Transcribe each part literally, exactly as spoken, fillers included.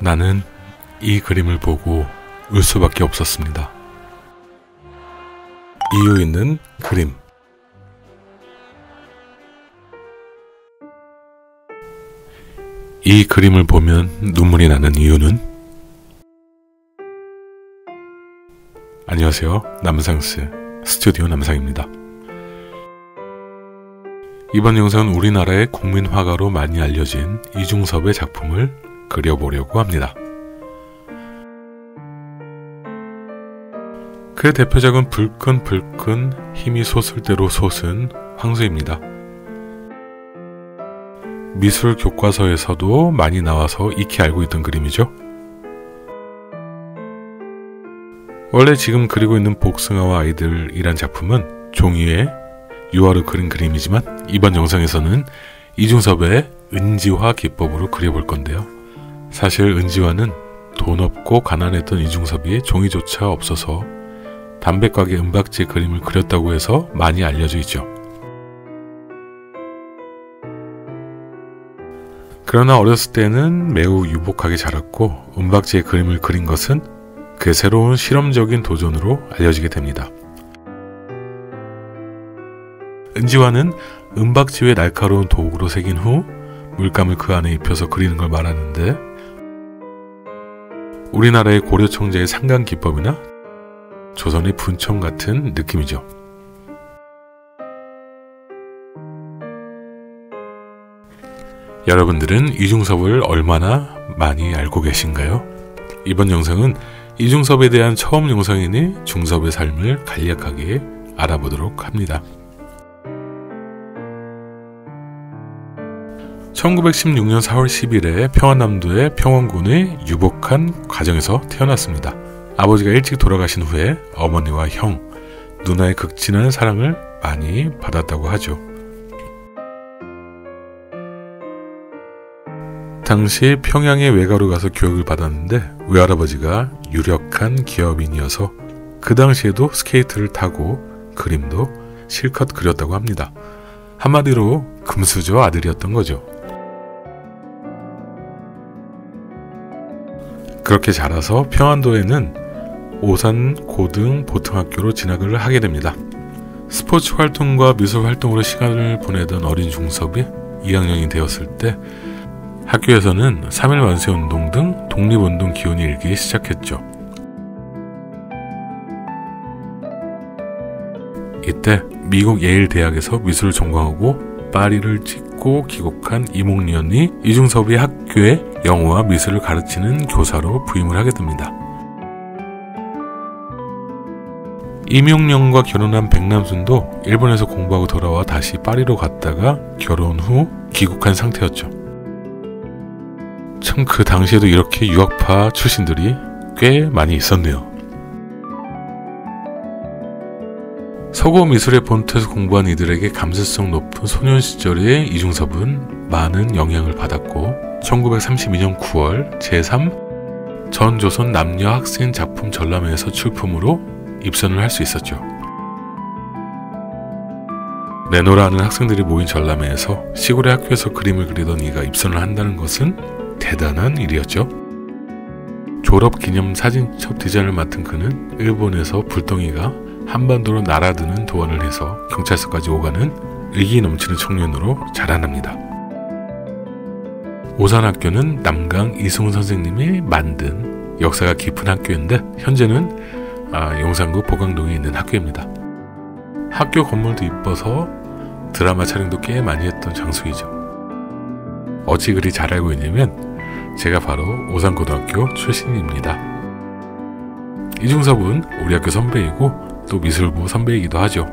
나는 이 그림을 보고 울 수밖에 없었습니다. 이유 있는 그림. 이 그림을 보면 눈물이 나는 이유는? 안녕하세요. 남상스 스튜디오 남상입니다. 이번 영상은 우리나라의 국민 화가로 많이 알려진 이중섭의 작품을 그려보려고 합니다. 그의 대표작은 불끈불끈 힘이 솟을 대로 솟은 황소입니다. 미술 교과서에서도 많이 나와서 익히 알고 있던 그림이죠. 원래 지금 그리고 있는 복숭아와 아이들이란 작품은 종이에 유화로 그린 그림이지만 이번 영상에서는 이중섭의 은지화 기법으로 그려볼 건데요. 사실 은지화는 돈 없고 가난했던 이중섭이 종이조차 없어서 담배가게 은박지에 그림을 그렸다고 해서 많이 알려져 있죠. 그러나 어렸을 때는 매우 유복하게 자랐고 은박지에 그림을 그린 것은 그의 새로운 실험적인 도전으로 알려지게 됩니다. 은지화는 은박지 위에 날카로운 도구로 새긴 후 물감을 그 안에 입혀서 그리는 걸 말하는데 우리나라의 고려 청자의 상강 기법이나 조선의 분청 같은 느낌이죠. 여러분들은 이중섭을 얼마나 많이 알고 계신가요? 이번 영상은 이중섭에 대한 처음 영상이니 중섭의 삶을 간략하게 알아보도록 합니다. 천구백십육 년 사월 십일에 평안남도의 평원군의 유복한 가정에서 태어났습니다. 아버지가 일찍 돌아가신 후에 어머니와 형, 누나의 극진한 사랑을 많이 받았다고 하죠. 당시 평양의 외가로 가서 교육을 받았는데 외할아버지가 유력한 기업인이어서 그 당시에도 스케이트를 타고 그림도 실컷 그렸다고 합니다. 한마디로 금수저 아들이었던 거죠. 그렇게 자라서 평안도에는 오산 고등 보통학교로 진학을 하게 됩니다. 스포츠 활동과 미술 활동으로 시간을 보내던 어린 중섭이 이 학년이 되었을 때 학교에서는 삼 일 만세운동 등 독립운동 기운이 일기 시작했죠. 이때 미국 예일 대학에서 미술을 전공하고 파리를 찍고 귀국한 이몽련이 이중섭이 학교에 영어와 미술을 가르치는 교사로 부임을 하게 됩니다. 이몽련과 결혼한 백남순도 일본에서 공부하고 돌아와 다시 파리로 갔다가 결혼 후 귀국한 상태였죠. 참 그 당시에도 이렇게 유학파 출신들이 꽤 많이 있었네요. 서구 미술의 본토에서 공부한 이들에게 감수성 높은 소년 시절의 이중섭은 많은 영향을 받았고 천구백삼십이 년 구월 제삼 전조선 남녀 학생 작품 전람회에서 출품으로 입선을 할 수 있었죠. 내노라 하는 학생들이 모인 전람회에서 시골의 학교에서 그림을 그리던 이가 입선을 한다는 것은 대단한 일이었죠. 졸업 기념 사진첩 디자인을 맡은 그는 일본에서 불덩이가 한반도로 날아드는 도안을 해서 경찰서까지 오가는 의기 넘치는 청년으로 자라납니다. 오산학교는 남강 이승훈 선생님이 만든 역사가 깊은 학교인데 현재는 아, 용산구 보강동에 있는 학교입니다. 학교 건물도 이뻐서 드라마 촬영도 꽤 많이 했던 장소이죠. 어찌 그리 잘 알고 있냐면 제가 바로 오산고등학교 출신입니다. 이중섭은 우리 학교 선배이고 또 미술부 선배이기도 하죠.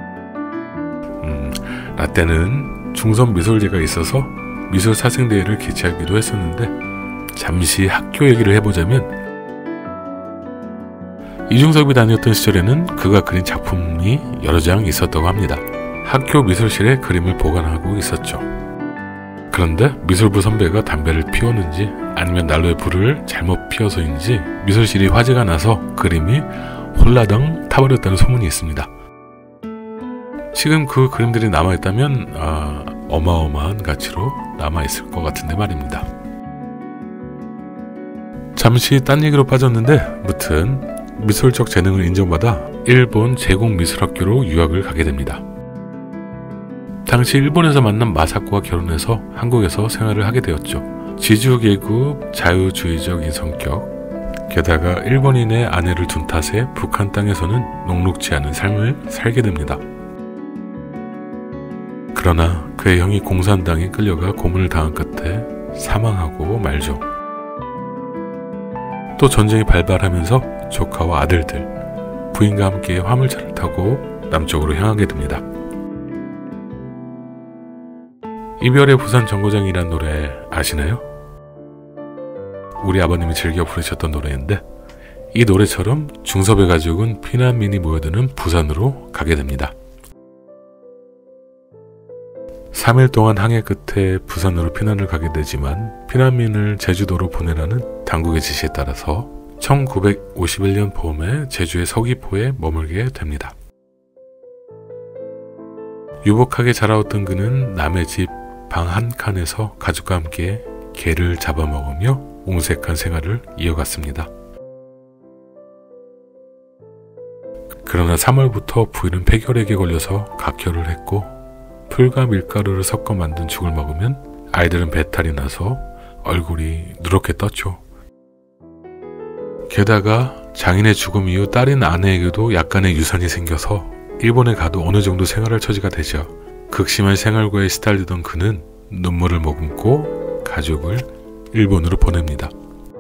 음, 나 때는 중선 미술제가 있어서 미술 사생대회를 개최하기도 했었는데 잠시 학교 얘기를 해보자면 이중섭이 다녔던 시절에는 그가 그린 작품이 여러 장 있었다고 합니다. 학교 미술실에 그림을 보관하고 있었죠. 그런데 미술부 선배가 담배를 피웠는지 아니면 난로에 불을 잘못 피워서인지 미술실이 화재가 나서 그림이 홀라당 타버렸다는 소문이 있습니다. 지금 그 그림들이 남아있다면 아, 어마어마한 가치로 남아있을 것 같은데 말입니다. 잠시 딴 얘기로 빠졌는데 무튼 미술적 재능을 인정받아 일본 제국미술학교로 유학을 가게 됩니다. 당시 일본에서 만난 마사코와 결혼해서 한국에서 생활을 하게 되었죠. 지주계급 자유주의적인 성격, 게다가 일본인의 아내를 둔 탓에 북한 땅에서는 녹록지 않은 삶을 살게 됩니다. 그러나 그의 형이 공산당에 끌려가 고문을 당한 끝에 사망하고 말죠. 또 전쟁이 발발하면서 조카와 아들들, 부인과 함께 화물차를 타고 남쪽으로 향하게 됩니다. 이별의 부산 정거장이란 노래 아시나요? 우리 아버님이 즐겨 부르셨던 노래인데 이 노래처럼 중섭의 가족은 피난민이 모여드는 부산으로 가게 됩니다. 삼 일 동안 항해 끝에 부산으로 피난을 가게 되지만 피난민을 제주도로 보내라는 당국의 지시에 따라서 천구백오십일 년 봄에 제주의 서귀포에 머물게 됩니다. 유복하게 자라왔던 그는 남의 집 방 한 칸에서 가족과 함께 개를 잡아먹으며 옹색한 생활을 이어갔습니다. 그러나 삼월부터 부인은 폐결핵에 걸려서 각혈을 했고 풀과 밀가루를 섞어 만든 죽을 먹으면 아이들은 배탈이 나서 얼굴이 누렇게 떴죠. 게다가 장인의 죽음 이후 딸인 아내에게도 약간의 유산이 생겨서 일본에 가도 어느 정도 생활할 처지가 되죠. 극심한 생활고에 시달리던 그는 눈물을 머금고 가족을 일본으로 보냅니다.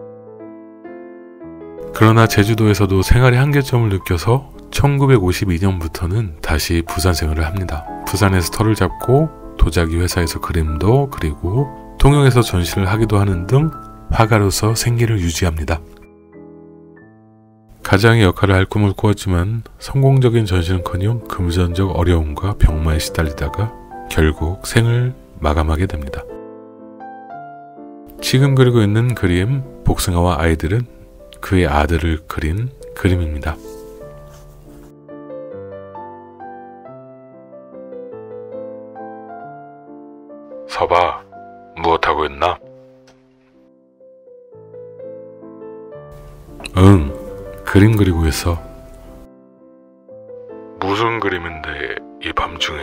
그러나 제주도에서도 생활의 한계점을 느껴서 천구백오십이 년부터는 다시 부산 생활을 합니다. 부산에서 터를 잡고 도자기 회사에서 그림도 그리고 통영에서 전시를 하기도 하는 등 화가로서 생계를 유지합니다. 가장의 역할을 할 꿈을 꾸었지만 성공적인 전시는커녕 금전적 어려움과 병마에 시달리다가 결국 생을 마감하게 됩니다. 지금 그리고 있는 그림 복숭아와 아이들은 그의 아들을 그린 그림입니다. 서봐, 무엇하고 있나? 응, 그림 그리고 있어. 무슨 그림인데 이 밤중에?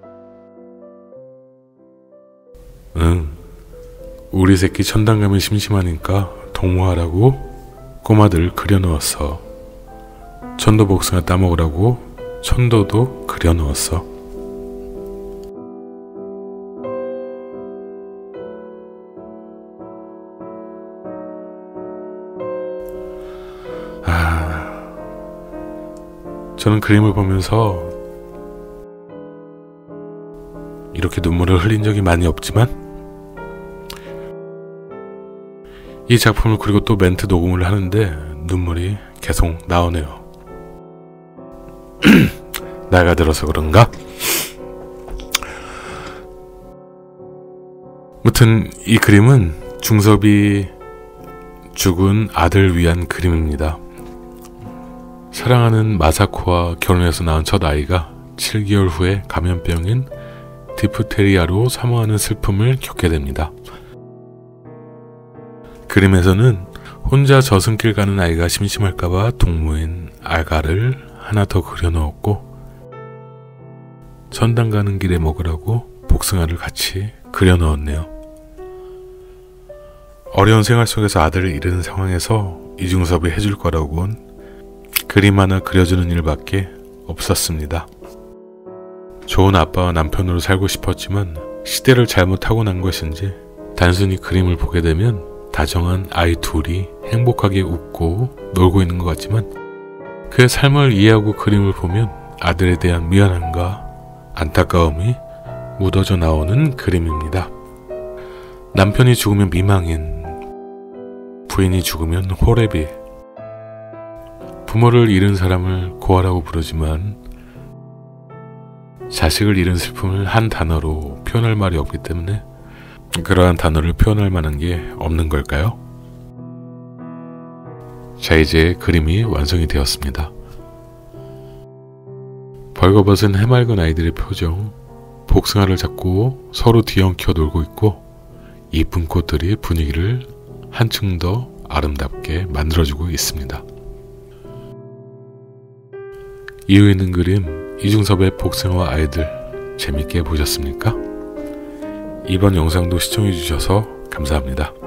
응, 우리 새끼 천당 가면 심심하니까 동무하라고 꼬마들 그려놓았어. 천도 복숭아 따먹으라고 천도도 그려놓았어. 아, 저는 그림을 보면서 이렇게 눈물을 흘린 적이 많이 없지만 이 작품을 그리고 또 멘트 녹음을 하는데 눈물이 계속 나오네요. 나이가 들어서 그런가? 무튼 이 그림은 중섭이 죽은 아들 위한 그림입니다. 사랑하는 마사코와 결혼해서 낳은 첫 아이가 칠 개월 후에 감염병인 디프테리아로 사망하는 슬픔을 겪게 됩니다. 그림에서는 혼자 저승길 가는 아이가 심심할까봐 동무인 아가를 하나 더 그려넣었고 천당 가는 길에 먹으라고 복숭아를 같이 그려넣었네요. 어려운 생활 속에서 아들을 잃은 상황에서 이중섭이 해줄 거라고는 그림 하나 그려주는 일밖에 없었습니다. 좋은 아빠와 남편으로 살고 싶었지만 시대를 잘못 타고난 것인지 단순히 그림을 보게 되면 다정한 아이 둘이 행복하게 웃고 놀고 있는 것 같지만 그의 삶을 이해하고 그림을 보면 아들에 대한 미안함과 안타까움이 묻어져 나오는 그림입니다. 남편이 죽으면 미망인, 부인이 죽으면 호레비, 부모를 잃은 사람을 고아라고 부르지만 자식을 잃은 슬픔을 한 단어로 표현할 말이 없기 때문에 그러한 단어를 표현할 만한 게 없는 걸까요? 자, 이제 그림이 완성이 되었습니다. 벌거벗은 해맑은 아이들의 표정, 복숭아를 잡고 서로 뒤엉켜 놀고 있고 이쁜 꽃들이 분위기를 한층 더 아름답게 만들어주고 있습니다. 이유 있는 그림 이중섭의 복숭아와 아이들 재밌게 보셨습니까? 이번 영상도 시청해주셔서 감사합니다.